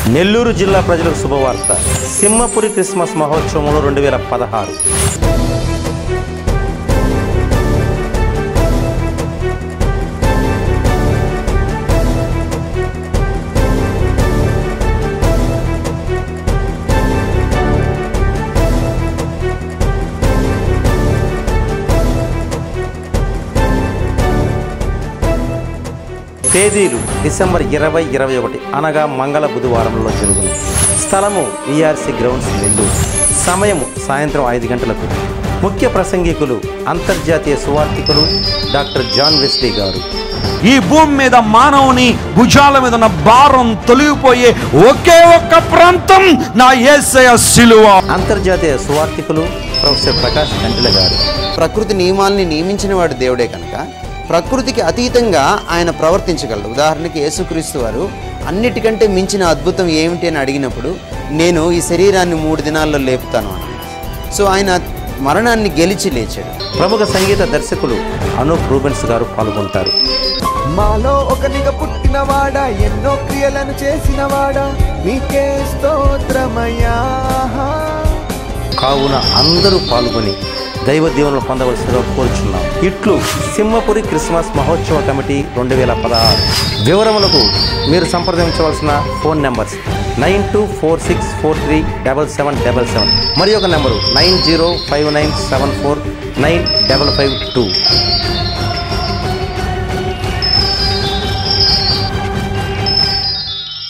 నెల్లూరు జిల్లా ప్రజలకు శుభవార్త. సింహపురి క్రిస్మస్ మహోత్సవంలో 2016 తేదీలు డిసెంబర్ 20, 21 అనగా మంగళ బుధవారంలో జరుగును. స్థలము ఈఆర్సీ గ్రౌండ్స్ నెల్లూరు. సమయము సాయంత్రం 5 గంటలకు. ముఖ్య ప్రసంగికులు అంతర్జాతీయ సువార్థికులు డాక్టర్ జాన్ వెస్లీ గారు. ఈ భూమి మీద మానవుని భుజాల మీద ఉన్న భారం తొలగిపోయే ఒకే ఒక్క ప్రాంతం నా యేసయ్య సిలువ. అంతర్జాతీయ సువార్థికులు ప్రొఫెసర్ ప్రకాష్ గంటెల గారు. ప్రకృతి నియమాల్ని నియమించిన వాడు దేవుడే కనుక ప్రకృతికి అతీతంగా ఆయన ప్రవర్తించగలడు. ఉదాహరణకి యేసుక్రీస్తు వారు అన్నిటికంటే మించిన అద్భుతం ఏమిటి అని అడిగినప్పుడు నేను ఈ శరీరాన్ని 3 దినాల్లో లేపుతాను అన్నాడు. సో ఆయన మరణాన్ని గెలిచి లేచాడు. ప్రముఖ సంగీత దర్శకులు అనూప్ రూబెన్స్ గారు పాల్గొంటారు. మాలో ఒకనిగా పుట్టినవాడా, ఎన్నో క్రియలను చేసినవాడా, నీకే స్తోత్రమయ్యా. కావున అందరూ పాల్గొని దైవ దీవెనలు పొందవలసిగా కోరుచున్నాం. ఇట్లు సింహపురి క్రిస్మస్ మహోత్సవ కమిటీ 2016. వివరములకు మీరు సంప్రదించవలసిన ఫోన్ నెంబర్స్ 9246437777 మరి ఒక నెంబరు 9059749552.